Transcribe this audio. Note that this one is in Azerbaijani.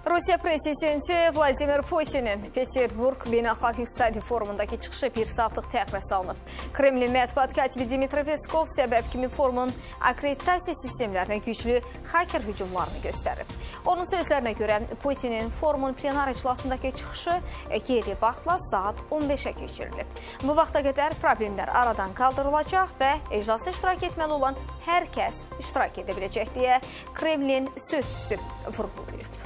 Rusiya prezidenti Vladimir Putin'in Peterburg Beynəlxalq İqtisadi Forumundakı çıxışı bir saatlıq təxirə salınıb. Kremlin mətbuat katibi Dmitri Peskov səbəb kimi forumun akreditasiya sistemlərinə güclü haker hücumlarını göstərib. Onun sözlərinə görə Putin'in forumun plenar iclasındakı çıxışı yeri vaxtla saat 15-ə keçirilib. Bu vaxta qədər problemlər aradan qaldırılacaq və iclasa iştirak etməli olan hər kəs iştirak edə biləcək deyə Kremlin sözçüsü vurğulayıb.